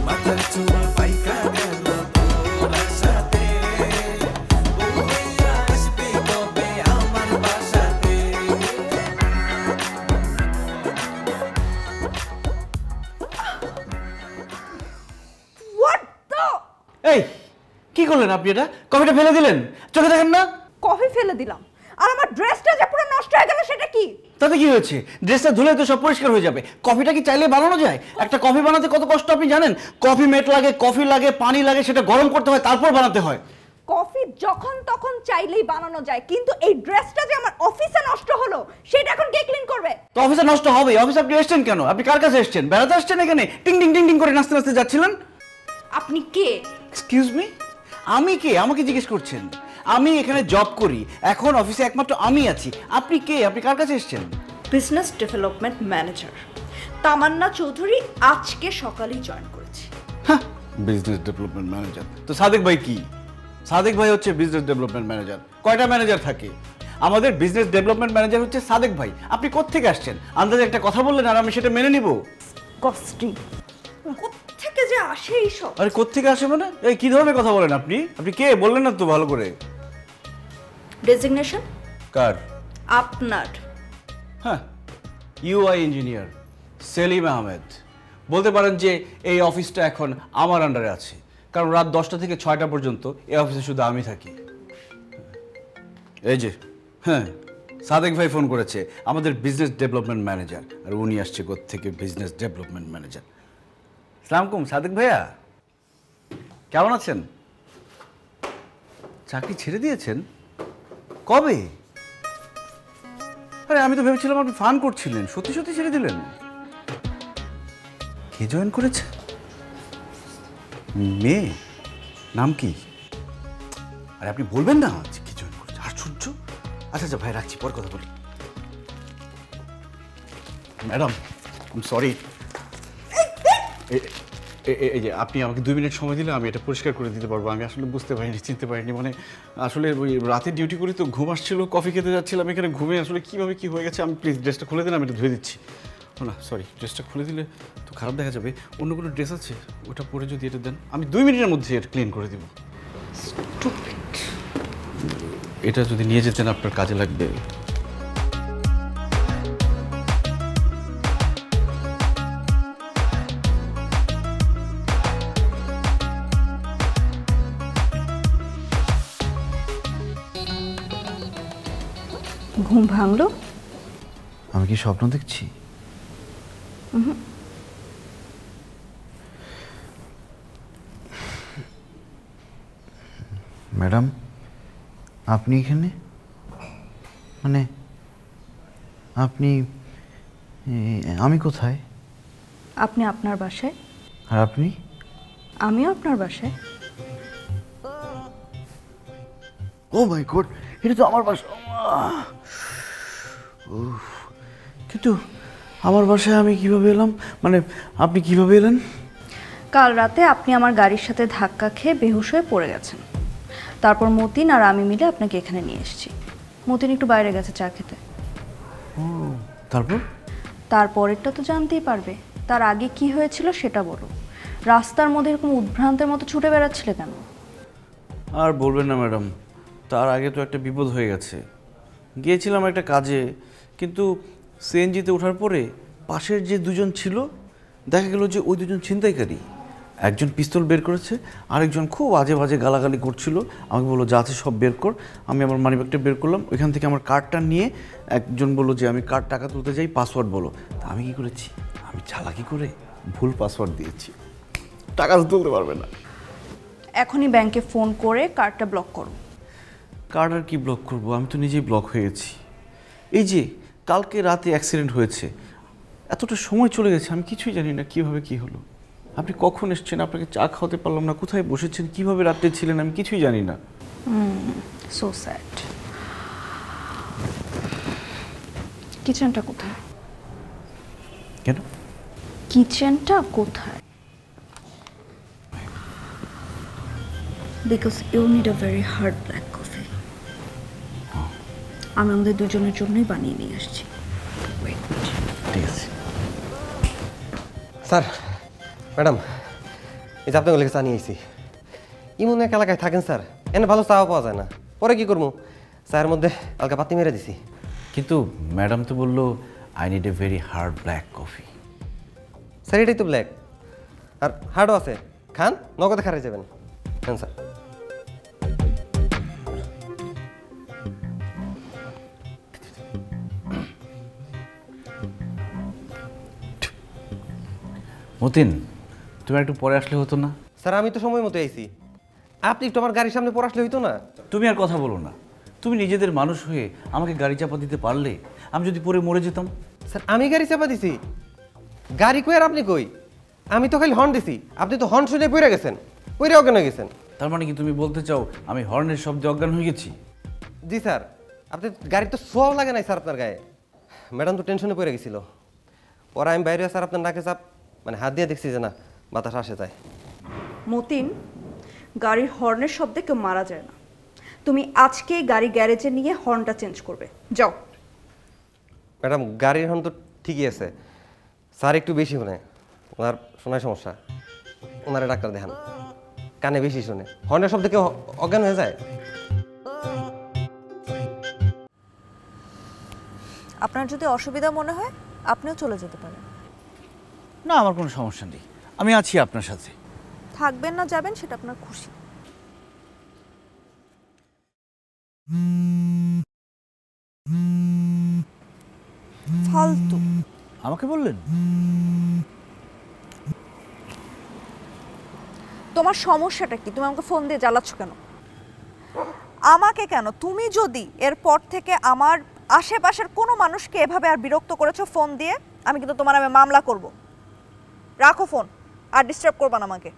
মাথার চুল পাইকা গেল তোর সাথে আসবি কবে আমার বাসাতে এই কি করলেন আপনি? এটা কফিটা ফেলে দিলেন, চোখে দেখেন না? কফি ফেলে দিলাম, আর আমার ড্রেসটা যে পুরো নষ্ট হয়ে গেল সেটা কি? তাতে কি হয়েছে? ড্রেসটা ধুলে তো সব পরিষ্কার হয়ে যাবে। কফিটা কি চাইলে বানানো যায়? একটা কফি বানাতে কত কষ্ট আপনি জানেন? কফি মেট লাগে, কফি লাগে, পানি লাগে, সেটা গরম করতে হয়, তারপর বানাতে হয়। কফি যখন তখন চাইলেই বানানো যায়, কিন্তু এই ড্রেসটা যে আমার অফিসে নষ্ট হলো সেটা এখন কে ক্লিন করবে? তো অফিসে নষ্ট হবে। অফিসে আপনি এসেছেন কেন? আপনি কার কাছে এসেছেন? বেড়াতে আসছেন এখানে? টিং টিং টিং টিং করে নাচতে নাচতে যাচ্ছিলেন। আপনি কে? এক্সকিউজ মি, আমি কে? আমাকে জিজ্ঞেস করছেন? আমি এখানে জব করি, এখন অফিসে একমাত্র আমি আছি। আপনি কে? আপনি কার কাছে এসেছেন? Business development manager Tamanna Chowdhury আজকে সকালেই জয়েন করেছি। হ্যাঁ, বিজনেস ডেভেলপমেন্ট ম্যানেজার তো সাদেক ভাই কি? সাদেক ভাই হচ্ছে বিজনেস ডেভেলপমেন্ট ম্যানেজার। কয়টা ম্যানেজার থাকে? আমাদের বিজনেস ডেভেলপমেন্ট ম্যানেজার হচ্ছে সাদেক ভাই। আপনি কোত্থেকে আসছেন? আন্দাজে একটা কথা বললেন আর আমি সেটা মেনে নিব? কস্টিং কোত্থেকে যে আসে এইসব? আরে কোত্থেকে আসে মানে? এই কি ধরনের কথা বলেন আপনি? আপনি কে বললেন না তো ভালো করে। ডেজিগনেশন কার? আপনার। হ্যাঁ, ইউআই ইঞ্জিনিয়ার সেলিম আহমেদ। বলতে পারেন যে এই অফিসটা এখন আমার আন্ডারে আছে, কারণ রাত 10টা থেকে 6টা পর্যন্ত এই অফিসে শুধু আমি থাকি। এই যে, হ্যাঁ, সাদেক ভাই ফোন করেছে, আমাদের বিজনেস ডেভেলপমেন্ট ম্যানেজার, আর উনি আসছে কোত্থেকে বিজনেস ডেভেলপমেন্ট ম্যানেজার। আসসালামু আলাইকুম সাদেক ভাইয়া, কেমন আছেন? চাকরি ছেড়ে দিয়েছেন? কবে? আরে আমি তো ভেবেছিলাম আপনি ফান করছিলেন, সত্যি সত্যি ছেড়ে দিলেন? কে জয়েন করেছে? মেয়ে? নাম কি? আরে আপনি বলবেন না কি জয়েন করেছে? আশ্চর্য। আচ্ছা আচ্ছা ভাই, রাখছি, পর কথা বলি। ম্যাডাম সরি, এই যে আপনি আমাকে 2 মিনিট সময় দিলে আমি এটা পরিষ্কার করে দিতে পারবো। আমি আসলে বুঝতে পারিনি, চিনতে পারিনি, মানে আসলে ওই রাতে ডিউটি করি তো ঘুম আসছিল, কফি খেতে যাচ্ছিলাম, এখানে ঘুমে আসলে কীভাবে কী হয়ে গেছে। আমি প্লিজ ড্রেসটা খুলে দিন, আমি এটা ধুয়ে দিচ্ছি। না সরি, ড্রেসটা খুলে দিলে তো খারাপ দেখা যাবে। অন্য কোনো ড্রেস আছে ওটা পরে যদি এটা দেন, আমি 2 মিনিটের মধ্যে এটা ক্লিন করে দিব। এটা যদি নিয়ে যেতেন আপনার কাজে লাগবে। ঘুম ভাঙলো? আমি কি স্বপ্ন দেখছি? ম্যাডাম আপনি এখানে, মানে আপনি, আমি কোথায়? আপনি আপনার বাসায়। আর আপনি? আমিও আপনার বাসায়। ও মাই গড, এটা তো আমার বাসা। কিন্তু আমার বাসায় আমি কিভাবে এলাম? মানে আপনি কিভাবে এলেন? কাল রাতে আপনি আমার গাড়ির সাথে ধাক্কা খেয়ে বেহুশ হয়ে পড়ে গেছেন। তারপর মতিন আর আমি মিলে আপনাকে এখানে নিয়ে এসেছি। মতিন একটু বাইরে গেছে চা খেতে। ও, তারপর? তারপরেরটা তো জানতেই পারবে। তার আগে কি হয়েছিল সেটা বলো। রাস্তার মধ্যে এরকম উদ্ভ্রান্তের মতো ছুটে বেড়াচ্ছিলে কেন? আর বলবেন না ম্যাডাম, তার আগে তো একটা বিপদ হয়ে গেছে। গিয়েছিলাম একটা কাজে, কিন্তু সিএনজিতে ওঠার পরে পাশের যে দুজন ছিল, দেখা গেল যে ওই দুজন ছিনতাইকারী। একজন পিস্তল বের করেছে, আরেকজন খুব বাজে বাজে গালাগালি করছিল। আমাকে বললো যা আছে সব বের কর। আমি আমার মানিব্যাগটা বের করলাম, ওইখান থেকে আমার কার্ডটা নিয়ে একজন বললো যে আমি কার্ড টাকা তুলতে যাই, পাসওয়ার্ড বলো। তা আমি কী করেছি, আমি চালাকি করে ভুল পাসওয়ার্ড দিয়েছি, টাকা তো তুলতে পারবে না। এখনই ব্যাংকে ফোন করে কার্ডটা ব্লক করো। কার্ড আর কি ব্লক করবো, আমি তো নিজেই ব্লক হয়ে গেছি। এই যে কালকে রাতে অ্যাক্সিডেন্ট হয়েছে, এতটা সময় চলে গেছে, আমি কিছুই জানি না কীভাবে কী হলো। আপনি কখন এসেছেন, আপনাকে চা খাওয়াতে পারলাম না, কোথায় বসেছেন, কীভাবে রাত্রে ছিলেন, আমি কিছুই জানি না। So sad. কিচেনটা কোথায়? কেন? কিচেনটা কোথায়? Because you need a very hard black coffee. আমি আমাদের দুজনের জন্যই বানিয়ে নিয়ে আসছি। ঠিক আছে স্যার, ম্যাডাম, এই যে আপনাকে চা নিয়ে আইছি। এমন এক এলাকায় থাকেন স্যার, এনে ভালো চাও পাওয়া যায় না। পরে কি করবো, চায়ের মধ্যে হালকা পাতি মেরে দিছি। কিন্তু ম্যাডাম তো বললো I need a very hard black coffee. Sir এটাই তো ব্ল্যাক, আর হার্ডও আছে। খান, নগদে খারাই যাবেন। হ্যাঁ স্যার। মতিন, তুমি একটু পরে আসলে হতো না? স্যার আমি তো সময় মতো আইছি, আপনি একটু আমার গাড়ির সামনে পরে আসলে হইতো না? তুমি আর কথা বলো না। তুমি নিজেদের মানুষ হয়ে আমাকে গাড়ি চাপা দিতে পারলে আমি যদি পরে মরে যেতাম। স্যার আমি গাড়ি চাপা দিছি? গাড়ি কই আর আপনি কই? আমি তো খালি হর্ন দিছি, আপনি তো হর্ন শুনে পড়ে গেছেন, পড়ে অজ্ঞান হয়ে গেছেন। তার মানে কি তুমি বলতে চাও আমি হর্নের শব্দে অজ্ঞান হয়ে গেছি? জি স্যার, আপনি গাড়ি তো সোয়াও লাগে নাই স্যার আপনার গায়ে। ম্যাডাম তো টেনশনে পড়ে গেছিল। পরে আমি বাইরে স্যার আপনার নাকে চাপ মানে হাত দিয়ে দেখছি যে না বাতাস আসে যায়। মতিন, গাড়ির হর্নের শব্দে কেউ মারা যায় না। তুমি আজকেই গাড়ি গ্যারেজে নিয়ে হর্নটা চেঞ্জ করবে, যাও। ম্যাডাম গাড়ির হর্ন তো ঠিকই আছে, স্যার একটু বেশি শোনে, ওনার শোনার সমস্যা। ওনারে ডাক্তার দেখান, কানে বেশি শোনে। হর্নের শব্দে কেউ অজ্ঞান হয়ে যায়? আপনার যদি অসুবিধা মনে হয় আপনিও চলে যেতে পারেন। না, আমার কোনো সমস্যা নেই, আমি আছি আপনার সাথে। থাকবেন না যাবেন সেটা আপনার খুশি। ফালতু। আমাকে বললেন? তোমার সমস্যাটা কি? তুমি আমাকে ফোন দিয়ে জ্বালাচ্ছ কেন? আমাকে কেন? তুমি যদি এরপর থেকে আমার আশেপাশের কোনো মানুষকে এভাবে আর বিরক্ত করেছো ফোন দিয়ে, আমি কিন্তু তোমার নামে মামলা করব। রাখো ফোন, আর ডিস্টার্ব করবা না আমাকে।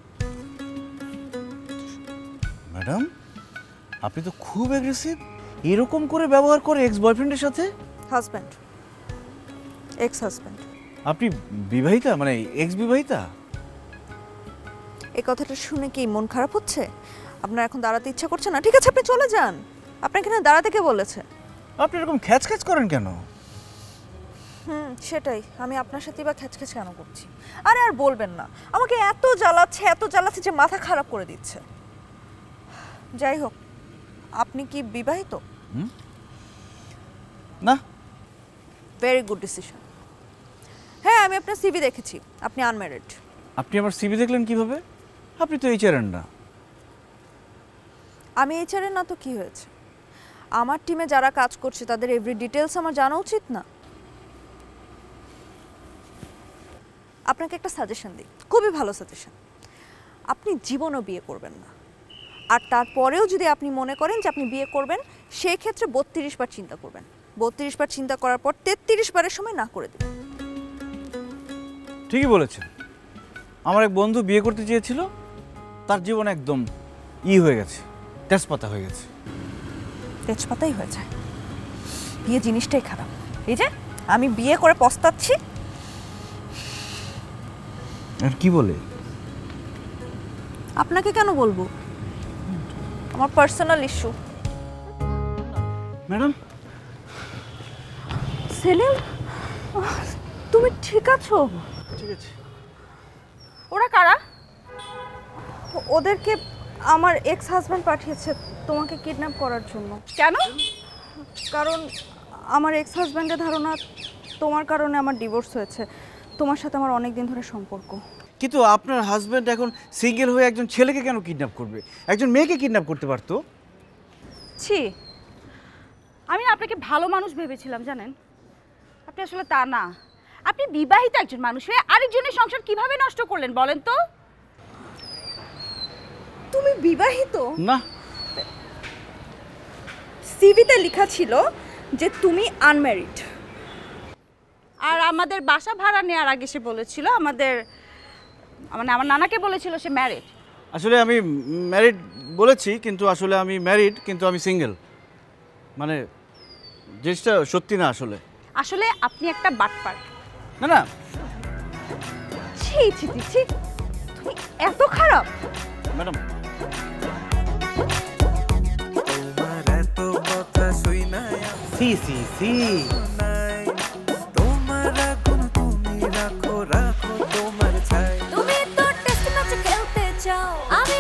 ম্যাডাম আপনি তো খুব অ্যাগ্রেসিভ। এরকম করে ব্যবহার করে এক্স বয়ফ্রেন্ডের সাথে? Husband, ex husband. আপনি বিবাহিতা, মানে এক্স বিবাহিতা? এই কথাটা শুনে কি মন খারাপ হচ্ছে? আপনার এখন দাঁড়াতে ইচ্ছা করছে না? ঠিক আছে, আপনি চলে যান। আপনাকে এখানে দাঁড়াতে কে বলেছে? আপনি এরকম খ্যাচ খ্যাচ করেন কেন? সেটাই, আমি আপনার সাথেই বা খ্যাচ খ্যাচ কেন করছি? আরে আর বলবেন না, আমাকে এত জ্বালাচ্ছে যে মাথা খারাপ করে দিচ্ছে। যাই হোক, আপনি কি বিবাহিত? না। Very good decision. হ্যাঁ, আমি আপনার সিভি দেখেছি, আপনি আনম্যারিড। আপনি আমার সিভি দেখলেন কিভাবে? আপনি তো এইচআরএর না। আমি এইচআরএর না তো কি হয়েছে? আমার টিমে যারা কাজ করছে তাদের এভরি ডিটেলস আমার জানা উচিত না? আপনাকে একটা সাজেশন দিই, খুবই ভালো সাজেশন। আপনি জীবনও বিয়ে করবেন না, আর তারপরেও যদি আপনি মনে করেন যে আপনি বিয়ে করবেন, সেই ক্ষেত্রে 32 বার চিন্তা করবেন। 32 বার চিন্তা করার পর 33 বারের সময় না করে দেবেন। ঠিকই বলেছেন। আমার এক বন্ধু বিয়ে করতে চেয়েছিল, তার জীবন একদম হয়ে গেছে, তেজপাতা হয়ে গেছে। তেজপাতাই হয়ে যায়? বিয়ে জিনিসটাই খারাপ। এই যে আমি বিয়ে করে পস্তাচ্ছি। আর কি বলে? আপনাকে কেন বলবো? আমার পার্সোনাল ইস্যু। ম্যাডাম। সেলিম, তুমি ঠিক আছো? ঠিক আছে। ওরা কারা? ওদেরকে আমার এক্স হাজব্যান্ড পাঠিয়েছে তোমাকে কিডন্যাপ করার জন্য। কেন? কারণ আমার এক্স হাজব্যান্ডের ধারণা তোমার কারণে আমার ডিভোর্স হয়েছে। তোমার সাথে আমার অনেক দিন ধরে সম্পর্ক। কিন্তু আপনার হাজব্যান্ড এখন সিঙ্গেল হয়ে একজন ছেলেকে কেন কিডন্যাপ করবে? একজন মেয়েকে কিডন্যাপ করতে পারতো। ছি, আমি না আপনাকে ভালো মানুষ ভেবেছিলাম, জানেন? আপনি আসলে তা না। আপনি বিবাহিত একজন মানুষ হয়ে আরেকজনের সংসার কিভাবে নষ্ট করলেন বলেন তো? তুমি বিবাহিত? না, সিভিতে লেখা ছিল যে তুমি আনম্যারিড। আর আমাদের বাসা ভাড়া নেওয়ার আগে সে বলেছিল মানে আমার নানাকে বলেছিল সে ম্যারিড। আসলে আমি ম্যারিড বলেছি, কিন্তু আসলে আমি ম্যারিড, কিন্তু আমি সিঙ্গেল। মানে জিনিসটা সত্যি না আসলে। আসলে আপনি একটা বাটপার। না না, ছি ছি ছি ছি, তুমি এত খারাপ? ম্যাডাম তোমার এত কথা শুই না সি সি সি, তোমার আগুন তুমি রাখো রাখো তোমার ছাই। তুমি তো টেস্ট ম্যাচ খেলতে চাও আমি